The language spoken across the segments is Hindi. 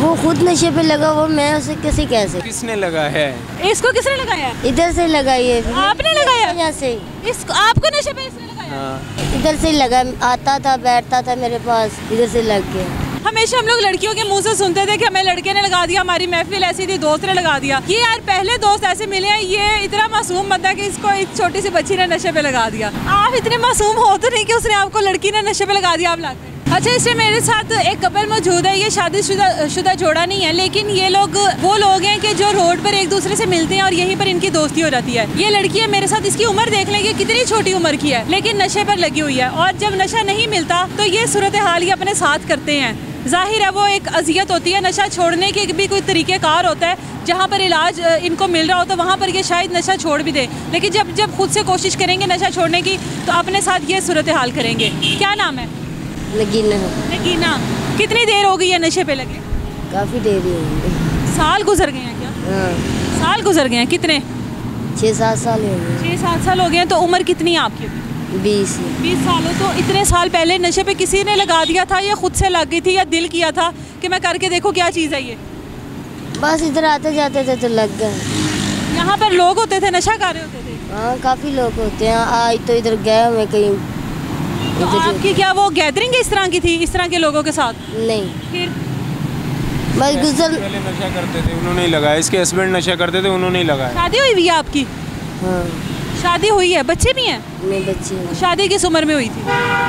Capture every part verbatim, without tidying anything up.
वो खुद नशे पे लगा, वो मैं उसे कैसे कह सकती। किसने लगाया है? इसको किसने लगाया? इधर से लगाई है। आपने लगाया? यहाँ से। इसको आपको नशे पे इसने लगाया? हाँ। इधर से लगा, आता था बैठता था मेरे पास, इधर से लग गया। हमेशा हम लोग लड़कियों के मुंह से सुनते थे कि हमें लड़के ने लगा दिया, हमारी महफिल ऐसी थी, दोस्त ने लगा दिया। ये यार पहले दोस्त ऐसे मिले हैं, ये इतना मासूम बंदा कि इसको एक छोटी सी बच्ची ने नशे पे लगा दिया। आप इतने मासूम हो तो नहीं कि उसने आपको लड़की ने नशे पे लगा दिया आप लाके। अच्छा, इससे मेरे साथ एक कपल मौजूद है। ये शादीशुदा शुदा जोड़ा नहीं है, लेकिन ये लोग वो लोग हैं कि जो रोड पर एक दूसरे से मिलते हैं और यहीं पर इनकी दोस्ती हो जाती है। ये लड़की है मेरे साथ, इसकी उम्र देख लें कि कितनी छोटी उम्र की है, लेकिन नशे पर लगी हुई है। और जब नशा नहीं मिलता तो ये सूरत हाल ये अपने साथ करते हैं। जाहिर है वो एक अजियत होती है। नशा छोड़ने के भी कोई तरीक़ेकार होता है, जहाँ पर इलाज इनको मिल रहा हो तो वहाँ पर ये शायद नशा छोड़ भी दे, लेकिन जब जब खुद से कोशिश करेंगे नशा छोड़ने की तो अपने साथ ये सूरत हाल करेंगे। क्या नाम है? नगीना। नगीना, कितनी देर हो गई है नशे पे लगे? काफ़ी देर ही है। साल गुजर गए हैं क्या? हाँ। साल गुजर गए हैं। कितने? छः सात साल हो गए। छः सात साल हो गए हैं। तो उम्र कितनी है आपकी? बीस। बीस साल हो। तो इतने साल पहले नशे पे किसी ने लगा दिया था या खुद से लग गई थी या दिल किया था कि मैं करके देखो क्या चीज़ है ये? बस इधर आते जाते थे तो लग गए। यहाँ पर लोग होते थे, नशा कर रहे होते थे? हाँ, काफ़ी लोग होते हैं। आज तो इधर गए हुए कहीं। तो आपकी क्या वो गैदरिंग इस तरह की थी, इस तरह के लोगों के साथ? नहीं, फिर बस गुजर। पहले नशा करते थे, उन्होंने ही लगाया। इसके हस्बैंड नशा करते थे, उन्होंने ही लगाया। शादी हुई हुई है आपकी? हाँ। शादी हुई है, बच्चे भी हैं? नहीं, बच्चे हैं। शादी किस उम्र में हुई थी?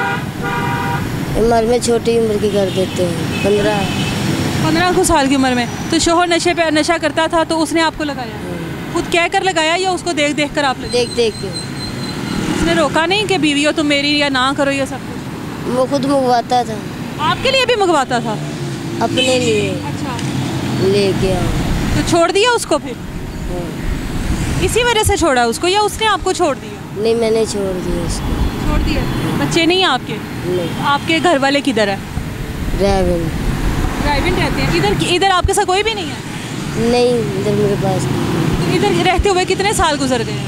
उम्र में छोटी उम्र की कर देते हैं, पंद्रह पंद्रह को साल की उम्र में। तो शोहर नशे पे नशा करता था तो उसने आपको लगाया? खुद कह कर लगाया या उसको देख देख कर आप लगाया? देख देख के। उसने रोका नहीं कि बीवी हो तुम मेरी या ना करो ये सब कुछ? वो खुद मंगवाता था। आपके लिए भी मंगवाता था? अपने लिए। अच्छा। लेके आओ। तो छोड़ दिया उसको फिर? हाँ। इसी वजह से छोड़ा उसको या उसने आपको छोड़ दिया? नहीं, मैंने छोड़ दिया उसको। छोड़ दिया। बच्चे नहीं हैं आपके? नहीं। आपके घर वाले किधर है? ड्राइविंग। ड्राइविंग रहते हैं। इधर इधर आपके साथ कोई भी नहीं है? नहीं, इधर मेरे पास नहीं। तो इधर रहते हुए कितने साल गुजर गए?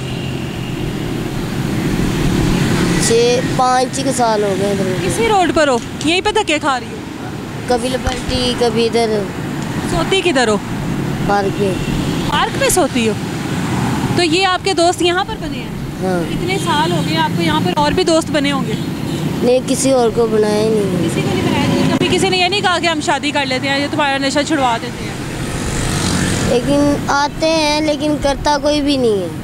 छः पाँच के साल हो गए इधर। इसी रोड पर हो? यहीं पे धक्के खा रही हो? कभी लपल्टी, कभी इधर। सोती किधर हो? पार्क में। पार्क में सोती हो? तो ये आपके दोस्त यहाँ पर बने हैं? हाँ। इतने साल हो गए आपको, यहाँ पर और भी दोस्त बने होंगे? नहीं, किसी और को बनाया नहीं। किसी को नहीं बनाया? कभी किसी ने ये नहीं कहा कि हम शादी कर लेते हैं, ये तुम्हारा नशा छुड़वा देते हैं? लेकिन आते हैं, लेकिन करता कोई भी नहीं है।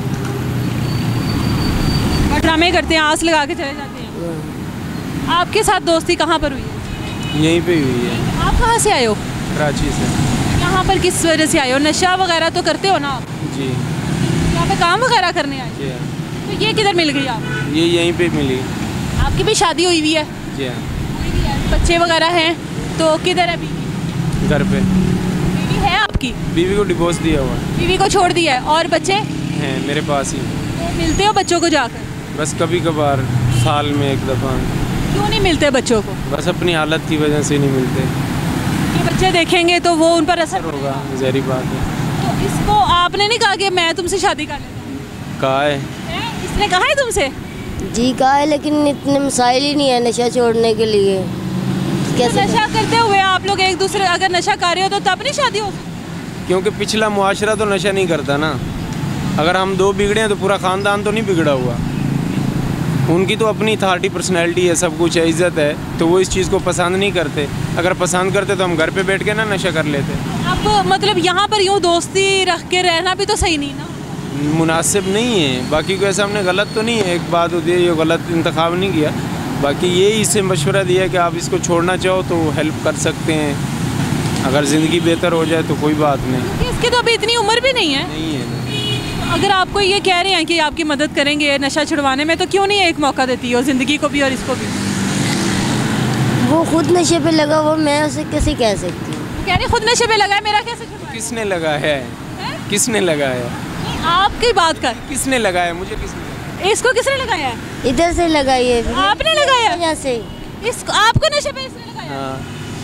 और ड्रामे करते हैं, आस लगा के चले जाते हैं। हाँ। आपके साथ दोस्ती कहाँ पर हुई है? यहीं पे ही हुई है। आप कहाँ से आए हो? कराची से। यहाँ पर किस वजह से आए हो? नशा वगैरह तो करते हो ना आप? जी। यहाँ पे काम वगैरह करने आए? जी हाँ। तो ये किधर मिल गई आप? ये यहीं पे मिली। आपकी भी शादी हुई हुई है? जी हाँ। बच्चे वगैरह हैं? तो किधर है बीवी? घर पे। बीवी है आपकी? बीवी को डिवोर्स दिया हुआ है। बीवी को छोड़ दिया है। और बच्चे हैं मेरे पास ही। तो मिलते हो बच्चों को जाकर? बस कभी कभार, साल में एक दफ़ा। क्यों नहीं मिलते बच्चों को? बस अपनी हालत की वजह से नहीं मिलते। ये बच्चे देखेंगे तो वो उन पर असर होगा, जहरी बात है। तो इसको आपने नहीं कहा कि मैं तुमसे शादी कर लेता हूँ? कहा है। इसने कहा है तुमसे? जी कहा है, लेकिन इतने मसाइल ही नहीं है नशा छोड़ने के लिए। कैसे तो नशा करते हुए आप लोग एक दूसरे अगर नशा कर रहे हो तो तब नहीं शादी हो सकती? क्योंकि पिछला मुआशरा तो नशा नहीं करता ना। अगर हम दो बिगड़े हैं तो पूरा ख़ानदान तो नहीं बिगड़ा हुआ। उनकी तो अपनी अथॉरिटी, पर्सनैलिटी है, सब कुछ है, इज़्ज़त है, तो वो इस चीज़ को पसंद नहीं करते। अगर पसंद करते तो हम घर पे बैठ के ना नशा कर लेते। अब मतलब यहाँ पर यूँ दोस्ती रख के रहना भी तो सही नहीं ना? मुनासिब नहीं है। बाकी को ऐसा हमने गलत तो नहीं है, एक बात होती है, ये गलत इंतखाब नहीं किया। बाकी यही इससे मशवरा दिया कि आप इसको छोड़ना चाहो तो हेल्प कर सकते हैं। अगर ज़िंदगी बेहतर हो जाए तो कोई बात नहीं। इसकी तो अभी इतनी उम्र भी नहीं है। नहीं है। अगर आपको ये कह रहे हैं कि आपकी मदद करेंगे नशा छुड़वाने में, तो क्यों नहीं एक मौका देती हो ज़िंदगी को भी और इसको भी? वो खुद नशे पे लगा, वो मैं उसे कैसे कह सकती हूँ। कह रही खुद नशे पे लगा है, मेरा कैसे छुड़वाएं? किसने लगाया है? किसने लगाया? आपकी बात कर। किसने लगाया? मुझे किसने? इसको किसने लगाया है? इधर से लगाई है। आपने लगाया? यहाँ से। इसको आपको नशे पे इसने लगाया? हाँ।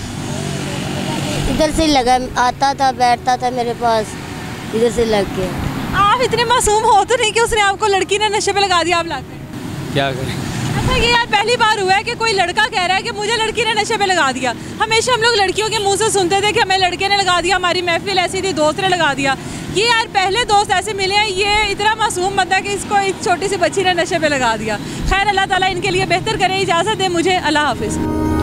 इधर से लगा, आता था बैठता था मेरे पास, इधर से लग गया। आप इतने मासूम हो तो नहीं कि उसने आपको लड़की ने नशे पे लगा दिया आप लाके? क्या करें? अच्छा, ये यार पहली बार बार हुआ है कि कोई लड़का कह रहा है कि मुझे लड़की ने नशे पे लगा दिया। हमेशा हम लोग लड़कियों के मुंह से सुनते थे कि हमें लड़के ने लगा दिया, हमारी महफिल ऐसी थी, दोस्त ने लगा दिया। ये यार पहले दोस्त ऐसे मिले हैं, ये इतना मासूम बंदा कि इसको एक छोटी सी बच्ची ने नशे पे लगा दिया। खैर, अल्लाह ताला इनके लिए बेहतर करे। इजाज़त दे मुझे, अल्लाह हाफिज़।